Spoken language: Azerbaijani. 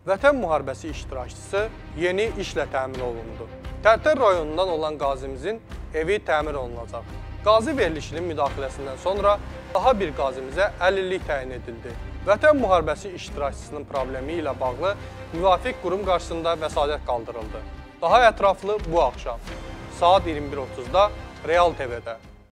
Vətən müharibəsi iştirakçısı yeni işlə təmin olundu. Tərtər rayonundan olan qazimizin evi təmir olunacaq. Qazi verilişinin müdaxiləsindən sonra daha bir qazimizə 50-lik təyin edildi. Vətən müharibəsi iştirakçısının problemi ilə bağlı müvafiq qurum qarşısında vəsadət qaldırıldı. Daha ətraflı bu axşam saat 21:30-da Real TV-də.